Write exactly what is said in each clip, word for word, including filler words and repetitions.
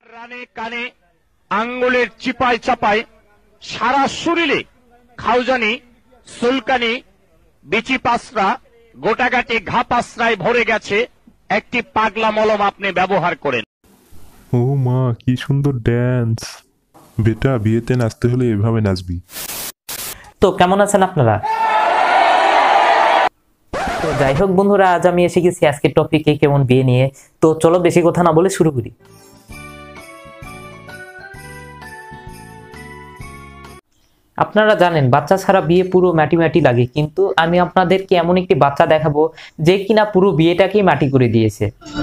রানে কানে আঙ্গুলের চিপায় চাপায় সারা শরীরে খাউজানি, সুলকানি, বিচি পাসরা, গোটাগাটি ঘা পাসরায় ভরে গেছে। একটি পাগলা মলম আপনি ব্যবহার করেন। ও মা, কি সুন্দর ড্যান্স! বেটা, বিয়েতে নাচতে হলে এভাবে নাচবি। তো কেমন আছেন আপনারা? তো যাই হোক বন্ধুরা, আজ আমি এসে গেছি আজকের টপিকে, কেমন বিয়ে নিয়ে। তো চলো বেশি কথা না বলে শুরু করি। আপনারা জানেন বাচ্চা ছাড়া বিয়ে পুরো মাটি মাটি লাগে, কিন্তু আমি আপনাদেরকে এমন একটি বাচ্চা দেখাবো যে কিনা পুরো বিয়েটাকেই মাটি করে দিয়েছে।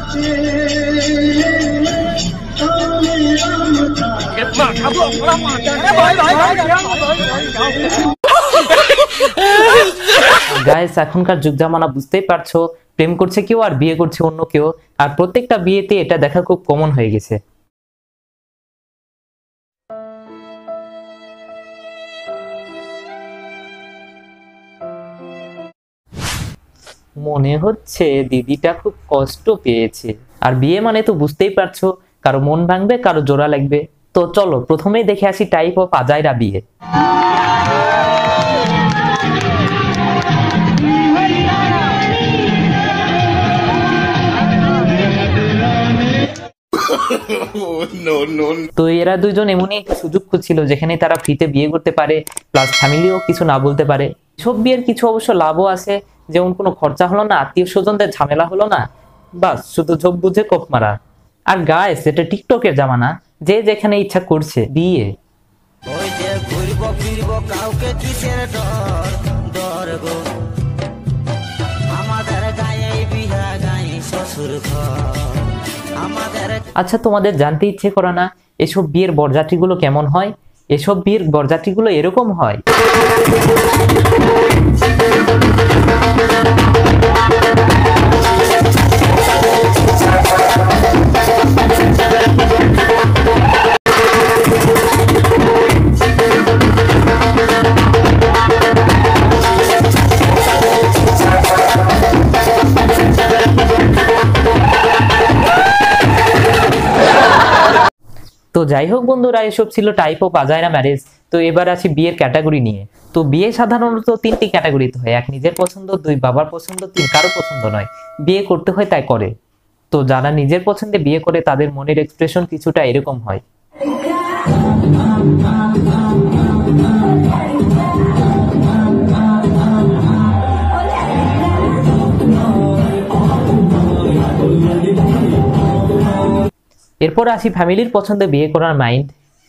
গাইস, এখনকার যুগ জামানা বুঝতেই পারছো, প্রেম করছে কেউ আর বিয়ে করছে অন্য কেউ, আর প্রত্যেকটা বিয়েতে এটা দেখা খুব কমন হয়ে গেছে। মনে হচ্ছে দিদিটা খুব কষ্ট পেয়েছে। আর বিয়ে মানে তো বুঝতেই পারছো, কারো মন ভাঙবে, কারো জোড়া লাগবে। তো চলো প্রথমেই দেখে আসি টাইপ অফ আজাইরা বিয়ে। তো এরা দুইজন এমনই একটা সুযোগ খুঁজছিল যেখানে তারা ফ্রিতে বিয়ে করতে পারে, প্লাস ফ্যামিলিও কিছু না বলতে পারে। সব বিয়ের কিছু অবশ্য লাভও আছে, যেমন কোনো খরচা হলো না, আত্মীয় স্বজনদের ঝামেলা হলো না, বাস শুধু ঝোপ বুঝে কোপ মারা। আর গাইস, এটা টিকটকের জামানা, যে যেখানে ইচ্ছা করছে বিয়ে। আচ্ছা, তোমাদের জানতে ইচ্ছে করে না এসব বিয়ের বরযাত্রীগুলো কেমন হয়? এসব বিয়ের বরযাত্রীগুলো এরকম হয়। তো যাই হোক বন্ধুরা, এসব ছিল টাইপ অফ আজাইরা ম্যারেজ। তো এবার আসি বিয়ের ক্যাটাগরি নিয়ে। তো বিয়ে সাধারণত তিনটি ক্যাটাগরিতে হয়, এক নিজের পছন্দ, দুই বাবার পছন্দ, তিন কারো পছন্দ নয়। বিয়ে করতে হয় তাই করে। তো যারা নিজের পছন্দে বিয়ে করে তাদের মনের এক্সপ্রেশন কিছুটা এরকম হয়। এরপর আসি ফ্যামিলির পছন্দে বিয়ে করার মাইন্ড।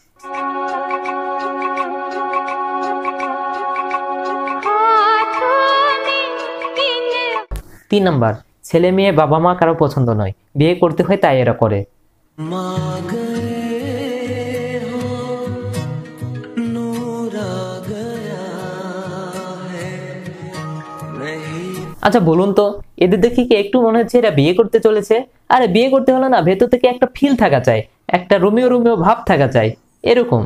তিন নাম্বার, ছেলে মেয়ে বাবা মা কারো পছন্দ নয়, বিয়ে করতে হয় তাই এরা করে। আচ্ছা বলুন তো, এদের দেখি কি একটু মনে হচ্ছে এরা বিয়ে করতে চলেছে? আরে বিয়ে করতে হলে না, ভেতর থেকে একটা ফিল থাকা চাই, একটা রোমিও রোমিও ভাব থাকা চাই, এরকম।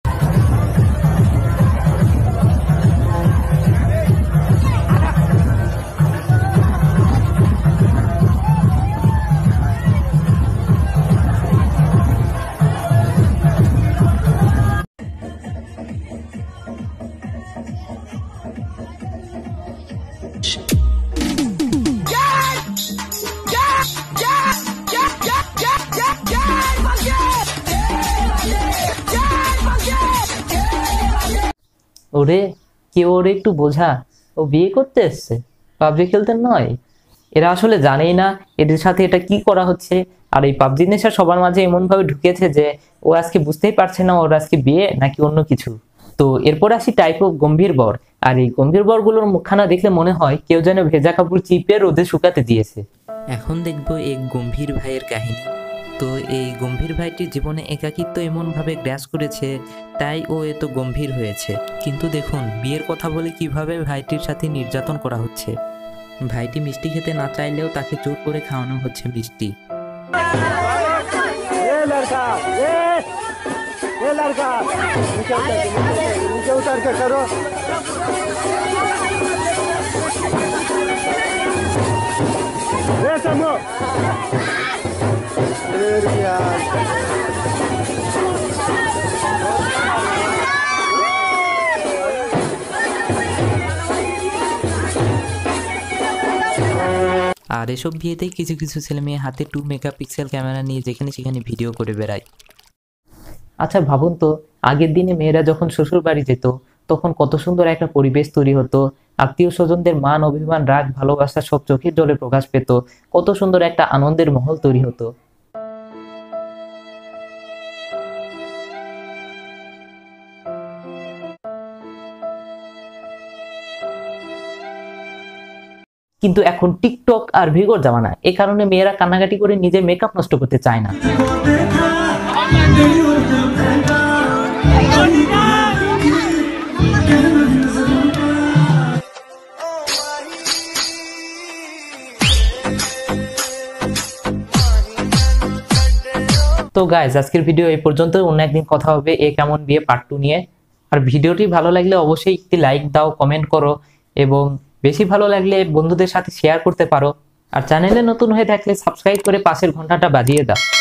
ওরে কেউ ওরে একটু বোঝা, ও বিয়ে করতে এসছে, পাবজি খেলতে নয়। এরা আসলে জানেই না এদের সাথে এটা কি করা হচ্ছে। আর এই পাবজি নেশা সবার মাঝে এমন ভাবে ঢুকেছে যে ও আজকে বুঝতেই পারছে না ওর আজকে বিয়ে নাকি অন্য কিছু। তো এরপর আসি টাইপ অফ গম্ভীর বর। আর এই গম্ভীর বরগুলোর মুখখানা দেখলে মনে হয় কেউ যেন ভেজা কাপড় চিপে রোদে শুকাতে দিয়েছে। এখন দেখবো এক গম্ভীর ভাইয়ের কাহিনী। তো এই গম্ভীর ভাইটির জীবনে একাকিত্ব এমনভাবে গ্রাস করেছে, তাই ও এত গম্ভীর হয়েছে। কিন্তু দেখুন বিয়ের কথা বলে কিভাবে ভাইটির সাথে নির্যাতন করা হচ্ছে। ভাইটি মিষ্টি খেতে না চাইলেও তাকে জোর করে খাওয়ানো হচ্ছে মিষ্টি। Essa, amor! Ele, আর এসব বিয়েতে কিছু কিছু ছেলে মেয়ে হাতে টু মেগাপিক্সেল ক্যামেরা নিয়ে যেখানে সেখানে ভিডিও করে বেড়ায়। আচ্ছা ভাবুন তো, আগের দিনে মেয়েরা যখন শ্বশুর বাড়ি যেত তখন কত সুন্দর একটা পরিবেশ তৈরি হতো, আত্মীয় স্বজনদের মান অভিমান রাগ ভালোবাসা সব চোখের জলে প্রকাশ পেত, কত সুন্দর একটা আনন্দের মহল তৈরি হতো। কিন্তু এখন টিকটক আর ভিগোর জামানা, এই কারণে মেয়েরা কান্নাকাটি করে নিজের মেকআপ নষ্ট করতে চায় না। তো গাইজ, আজকের ভিডিও এই পর্যন্ত। অন্য একদিন কথা হবে এ কেমন বিয়ে পার্ট টু নিয়ে। আর ভিডিওটি ভালো লাগলে অবশ্যই একটি লাইক দাও, কমেন্ট করো, এবং বেশি ভালো লাগলে বন্ধুদের সাথে শেয়ার করতে পারো। আর চ্যানেলে নতুন হয়ে থাকলে সাবস্ক্রাইব করে পাশের ঘন্টাটা বাজিয়ে দাও।